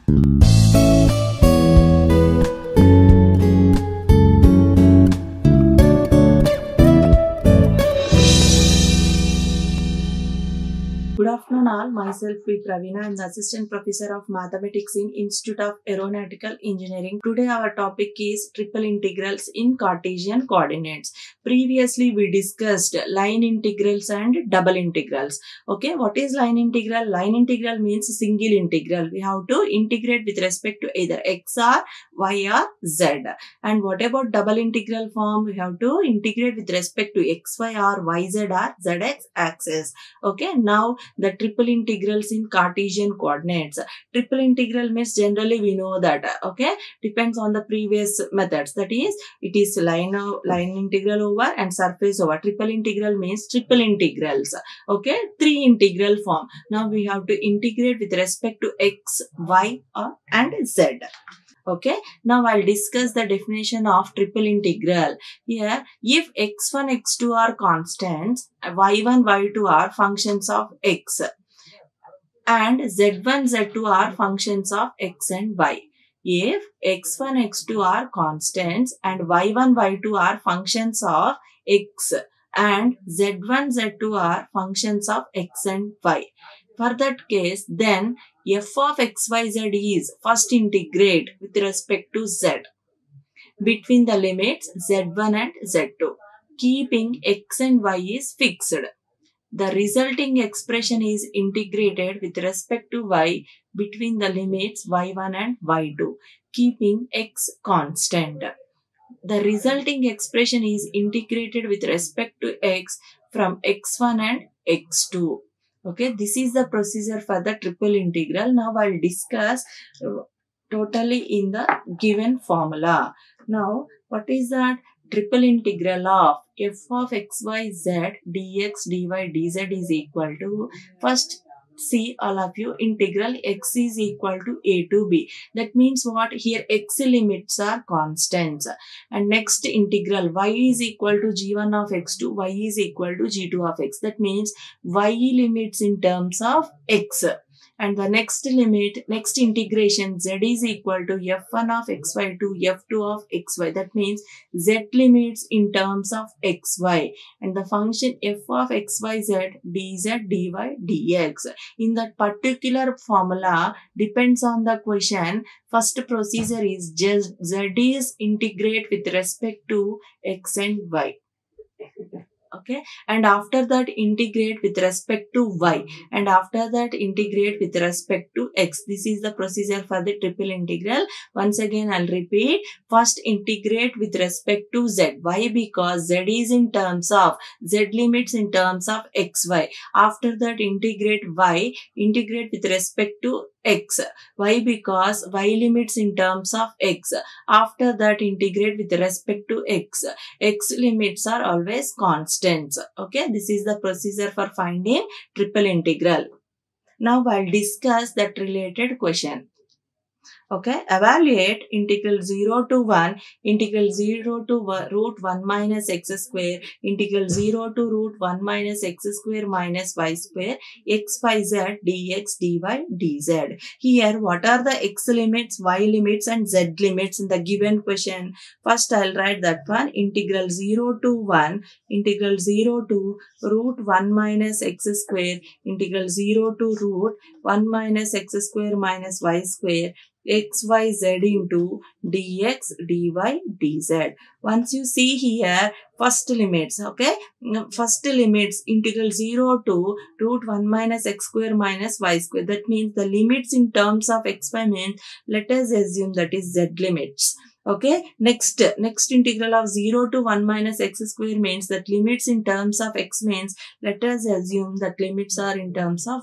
Good afternoon all, myself V. Pravina. I am the Assistant Professor of Mathematics in Institute of Aeronautical Engineering. Today our topic is triple integrals in Cartesian coordinates. Previously we discussed line integrals and double integrals. Okay, what is line integral? Line integral means single integral. We have to integrate with respect to either x or y or z. And what about double integral form? We have to integrate with respect to xy or yz or zx axis. Okay, now the triple integrals in Cartesian coordinates. Triple integral means generally we know that, okay, depends on the previous methods. That is, it is line integral over and surface over. Triple integral means triple integrals. Okay, three integral form. Now we have to integrate with respect to x, y, and z. Okay, now I'll discuss the definition of triple integral. Here, if x1, x2 are constants, y1, y2 are functions of x, and z1, z2 are functions of x and y. If x1, x2 are constants and y1, y2 are functions of x and z1, z2 are functions of x and y. For that case, then f of xyz is first integrate with respect to z between the limits z1 and z2, keeping x and y is fixed. The resulting expression is integrated with respect to y between the limits y1 and y2, keeping x constant. The resulting expression is integrated with respect to x from x1 and x2. Okay, this is the procedure for the triple integral. Now I'll discuss totally in the given formula. Now, what is that? Triple integral of f of xyz dx dy dz is equal to, first see all of you, integral x is equal to a to b. That means what? Here x limits are constants. And next integral y is equal to g1 of x2, y is equal to g2 of x. That means y limits in terms of x. And the next limit, next integration, z is equal to f1 of xy to f2 of xy. That means z limits in terms of xy. And the function f of xyz dz dy dx. In that particular formula, depends on the question, first procedure is just z is integrate with respect to x and y. Okay, and after that integrate with respect to y, and after that integrate with respect to x. This is the procedure for the triple integral. Once again I'll repeat, first integrate with respect to z. Why? Because z is in terms of, z limits in terms of xy. After that integrate y, integrate with respect to x. Why? Because y limits in terms of x. After that integrate with respect to x. X limits are always constants. Okay, this is the procedure for finding triple integral. Now I'll discuss that related question. Okay, evaluate integral 0 to 1, integral 0 to root 1 minus x square, integral 0 to root 1 minus x square minus y square, x y z dx dy dz. Here, what are the x limits, y limits and z limits in the given question? First, I'll write that one. Integral 0 to 1, integral 0 to root 1 minus x square, integral 0 to root 1 minus x square minus y square, xyz into dx dy dz. Once you see here, first limits, okay, first limits integral 0 to root 1 minus x square minus y square. That means the limits in terms of xy means, let us assume that is z limits. Okay, next integral of 0 to 1 minus x square means that limits in terms of x means, let us assume that limits are in terms of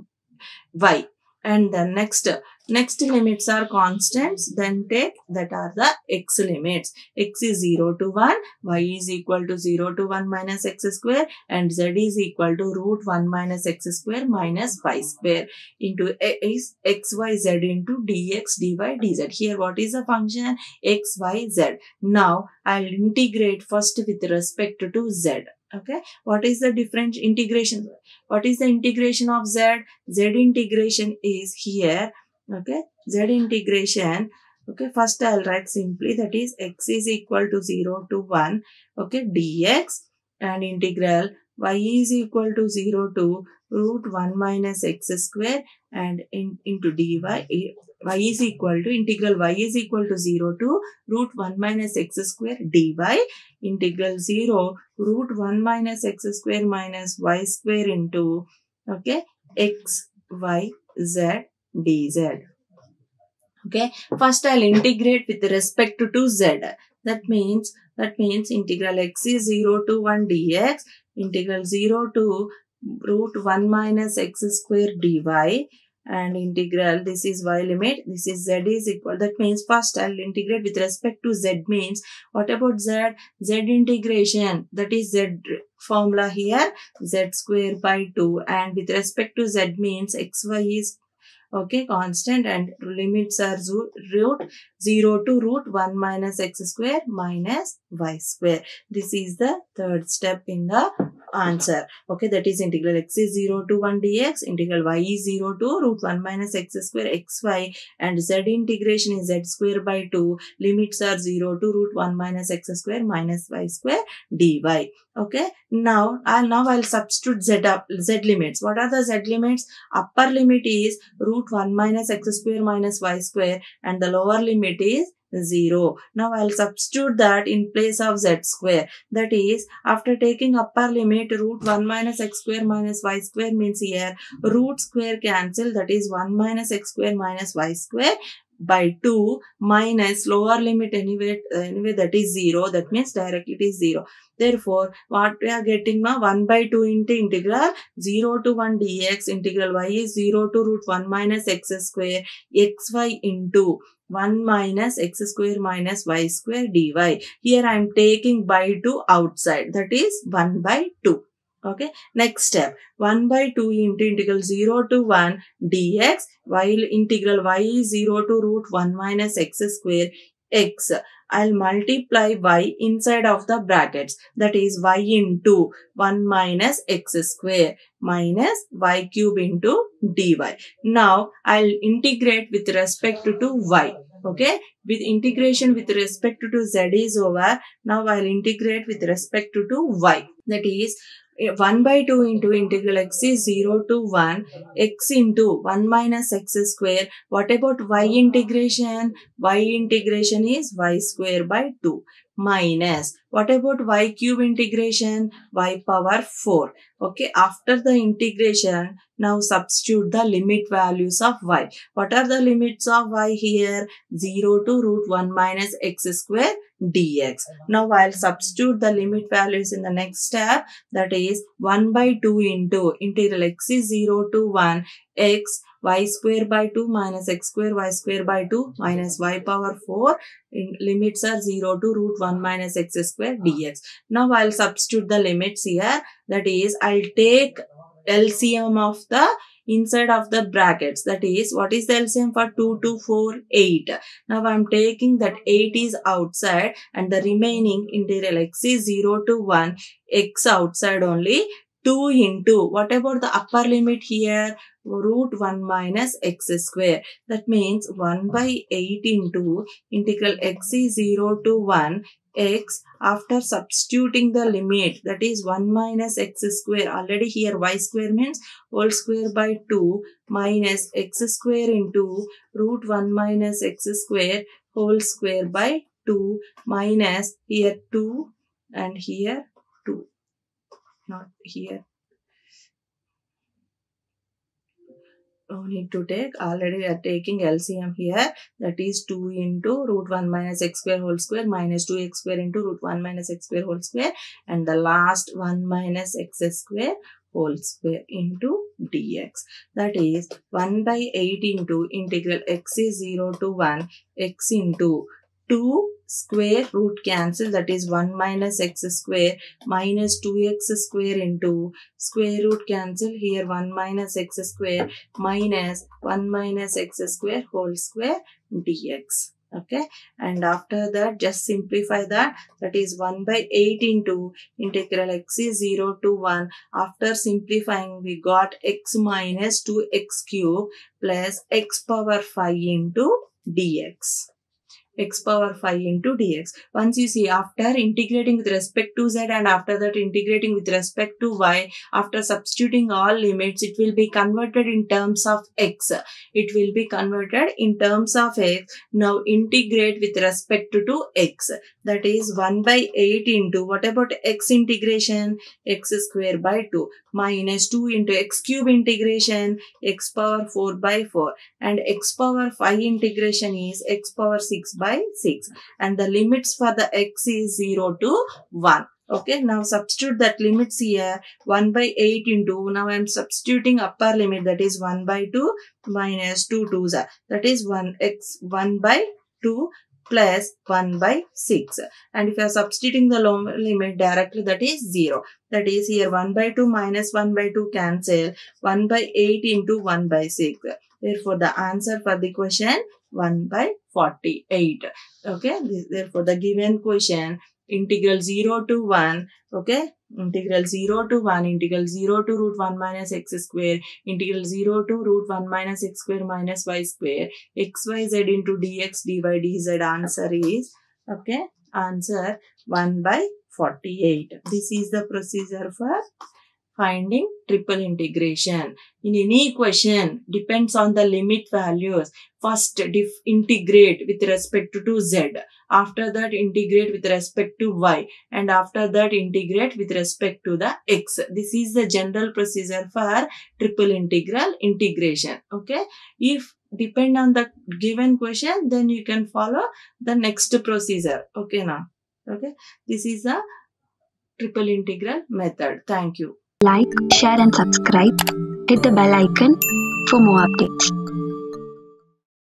y. And the next limits are constants, then take that are the x limits. X is 0 to 1, y is equal to 0 to 1 minus x square, and z is equal to root 1 minus x square minus y square into x y z into dx dy dz. Here what is the function? X, y, z. Now I'll integrate first with respect to z. Okay, what is the different integration? What is the integration of z? Z integration is here Okay, z integration. Okay, first I'll write simply, that is x is equal to 0 to 1. Okay, dx, and integral y is equal to 0 to root 1 minus x square, and into dy, y is equal to integral y is equal to 0 to root 1 minus x square dy, integral 0 root 1 minus x square minus y square into, okay, x y z dz. Okay, first I'll integrate with respect to z. That means integral x is 0 to 1 dx, integral 0 to root 1 minus x square dy, and integral, this is y limit, this is z is equal. That means first I'll integrate with respect to z, means what about z? Z integration, that is z formula here, z square by 2, and with respect to z means xy is, okay, constant, and limits are root 0 to root 1 minus x square minus y square. This is the third step in the answer. Okay, that is integral x is 0 to 1 dx, integral y is 0 to root 1 minus x square xy, and z integration is z square by 2, limits are 0 to root 1 minus x square minus y square dy. Okay, now I'll substitute z limits. What are the z limits? Upper limit is root 1 minus x square minus y square, and the lower limit is 0. Now I'll substitute that in place of z square. That is, after taking upper limit, root 1 minus x square minus y square means here root square cancel, that is 1 minus x square minus y square by 2 minus lower limit anyway that is 0. That means directly it is 0. Therefore, what we are getting now, 1 by 2 into integral 0 to 1 dx, integral y is 0 to root 1 minus x square xy into 1 minus x square minus y square dy. Here I am taking by 2 outside, that is 1 by 2. Okay, next step, 1 by 2 into integral 0 to 1 dx, while integral y is 0 to root 1 minus x square x. I'll multiply y inside of the brackets, that is y into 1 minus x square minus y cube into dy. Now I'll integrate with respect to y. Okay, with integration with respect to z is over. Now I'll integrate with respect to y. That is 1 by 2 into integral x is 0 to 1 x into 1 minus x square. What about y integration? Y integration is y square by 2 minus, what about y cube integration? Y power 4. Okay, after the integration, now substitute the limit values of y. What are the limits of y here? 0 to root 1 minus x square dx. Now I'll substitute the limit values in the next step, that is 1 by 2 into integral x is 0 to 1 x y square by 2 minus x square y square by 2 minus y power 4, limits are 0 to root 1 minus x square dx. Now I'll substitute the limits here, that is I'll take LCM of the inside of the brackets, that is, what is the LCM for 2 to 4? 8. Now I'm taking that 8 is outside, and the remaining integral x is 0 to 1 x outside only, 2 into, what about the upper limit here? Root 1 minus x square. That means 1 by 8 into integral x is 0 to 1 x, after substituting the limit, that is 1 minus x square, already here y square means whole square by 2 minus x square into root 1 minus x square whole square by 2 minus here 2 and here 2, not here. No need to take, already we are taking LCM here, that is 2 into root 1 minus x square whole square minus 2x square into root 1 minus x square whole square, and the last 1 minus x square whole square into dx. That is 1 by 8 into integral x is 0 to 1 x into 2 square root cancel, that is 1 minus x square minus 2x square into square root cancel, here 1 minus x square minus 1 minus x square whole square dx. Okay, and after that just simplify that. That is 1 by 8 into integral x is 0 to 1. After simplifying we got x minus 2x cube plus x power 5 into dx. X power 5 into dx. Once you see, after integrating with respect to z and after that integrating with respect to y, after substituting all limits, it will be converted in terms of x. It will be converted in terms of x. Now integrate with respect to x. That is 1 by 8 into, what about x integration? X square by 2 minus 2 into x cube integration, x power 4 by 4, and x power 5 integration is x power 6 by 6, and the limits for the x is 0 to 1. Okay, now substitute that limits here. 1 by 8 into, now I am substituting upper limit, that is 1 by 2 minus 2 2s, that is 1 by 2 plus 1 by 6, and if you are substituting the lower limit directly, that is 0. That is here 1 by 2 minus 1 by 2 cancel, 1 by 8 into 1 by 6. Therefore, the answer for the question 1 by 48. Okay, therefore the given question integral 0 to 1. Okay, integral 0 to 1, integral 0 to root 1 minus x square, integral 0 to root 1 minus x square minus y square, xyz into dx dy dz. Answer is, okay, answer 1 by 48. This is the procedure for finding triple integration. In any question, depends on the limit values. First, integrate with respect to z. After that, integrate with respect to y. And after that, integrate with respect to the x. This is the general procedure for triple integral integration. Okay. If depend on the given question, then you can follow the next procedure. Okay now. Okay. This is the triple integral method. Thank you. Like, share and subscribe. Hit the bell icon for more updates.